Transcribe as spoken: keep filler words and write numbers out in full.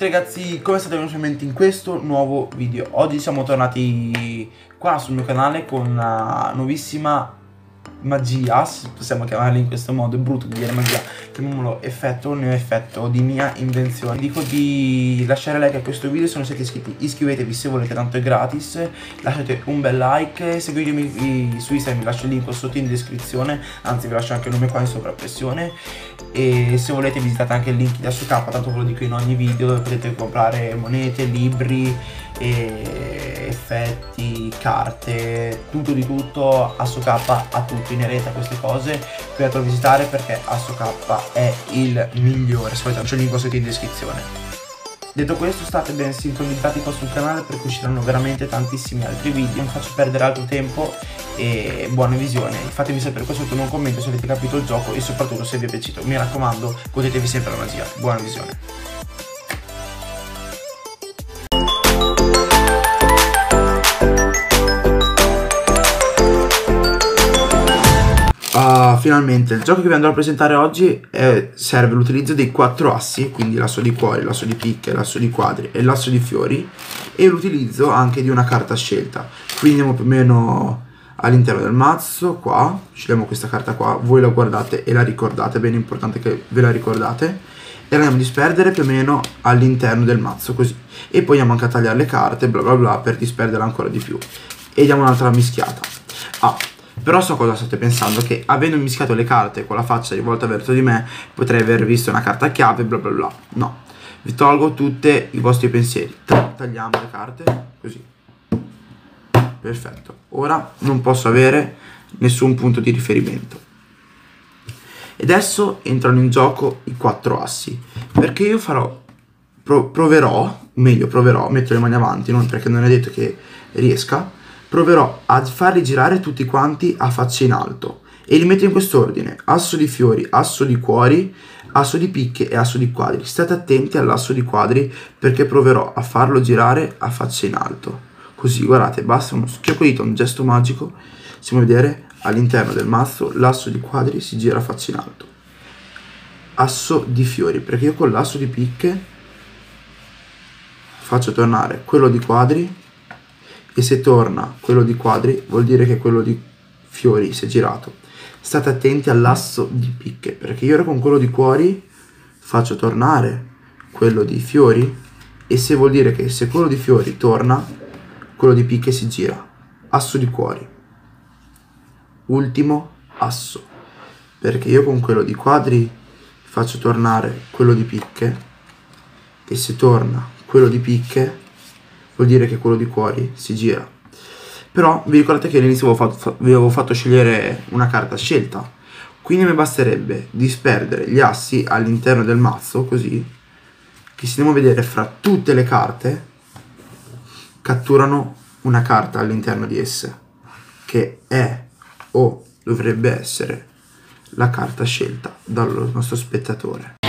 tutti ragazzi, come state venuti in questo nuovo video? Oggi siamo tornati qua sul mio canale con una nuovissima magia, se possiamo chiamarla in questo modo. È brutto dire magia, chiamiamolo effetto, un effetto di mia invenzione. Dico di lasciare like a questo video se non siete iscritti, iscrivetevi se volete, tanto è gratis. Lasciate un bel like, seguitemi su Instagram, vi lascio il link sotto in descrizione, anzi vi lascio anche il nome qua in sovrappressione. E se volete visitate anche il link di A S O K, tanto ve lo dico in ogni video, dove potete comprare monete, libri, e effetti, carte, tutto di tutto. A S O K ha tutto inerente a queste cose, potete visitare perché A S O K è il migliore. Se volete c'è il link sotto in descrizione. Detto questo, state ben sintonizzati qua sul canale perché usciranno veramente tantissimi altri video, non faccio perdere altro tempo e buona visione. Fatemi sapere qua sotto in un commento se avete capito il gioco e soprattutto se vi è piaciuto. Mi raccomando, godetevi sempre la magia. Buona visione. Uh, finalmente il gioco che vi andrò a presentare oggi è, serve l'utilizzo dei quattro assi, quindi l'asso di cuori, l'asso di picche, l'asso di quadri e l'asso di fiori, e l'utilizzo anche di una carta scelta. Quindi andiamo più o meno all'interno del mazzo, qua scegliamo questa carta qua, voi la guardate e la ricordate, è bene importante che ve la ricordate, e la andiamo a disperdere più o meno all'interno del mazzo, così, e poi andiamo anche a tagliare le carte bla bla bla per disperderla ancora di più, e diamo un'altra mischiata. Ah, però so cosa state pensando, che avendo mischiato le carte con la faccia rivolta verso di me potrei aver visto una carta chiave bla bla bla. No, vi tolgo tutti i vostri pensieri. Tagliamo le carte così. Perfetto. Ora non posso avere nessun punto di riferimento. E adesso entrano in gioco i quattro assi, perché io farò pro, proverò, meglio proverò, metto le mani avanti, non perché non è detto che riesca. Proverò a farli girare tutti quanti a faccia in alto e li metto in quest'ordine: asso di fiori, asso di cuori, asso di picche e asso di quadri. State attenti all'asso di quadri perché proverò a farlo girare a faccia in alto. Così, guardate, basta uno schiocco di dito, un gesto magico, possiamo vedere all'interno del mazzo l'asso di quadri si gira a faccia in alto. Asso di fiori, perché io con l'asso di picche faccio tornare quello di quadri, e se torna quello di quadri vuol dire che quello di fiori si è girato. State attenti all'asso di picche perché io ora con quello di cuori faccio tornare quello di fiori, e se vuol dire che se quello di fiori torna quello di picche si gira. Asso di cuori, ultimo asso, perché io con quello di quadri faccio tornare quello di picche, e se torna quello di picche vuol dire che quello di cuori si gira. Però vi ricordate che all'inizio vi avevo fatto scegliere una carta scelta, quindi mi basterebbe disperdere gli assi all'interno del mazzo, così che se andiamo a vedere fra tutte le carte catturano una carta all'interno di esse, che è o dovrebbe essere la carta scelta dal nostro spettatore.